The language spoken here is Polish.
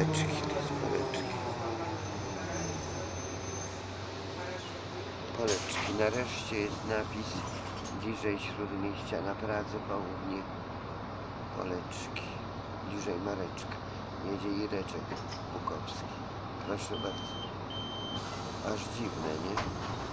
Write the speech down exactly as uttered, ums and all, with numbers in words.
Poleczki, to jest Poleczki. Poleczki. Nareszcie jest napis bliżej Śródmieścia na Pradze Południe. Poleczki. Bliżej Mareczka. Jedzie Ireczek Bukowski. Proszę bardzo. Aż dziwne, nie?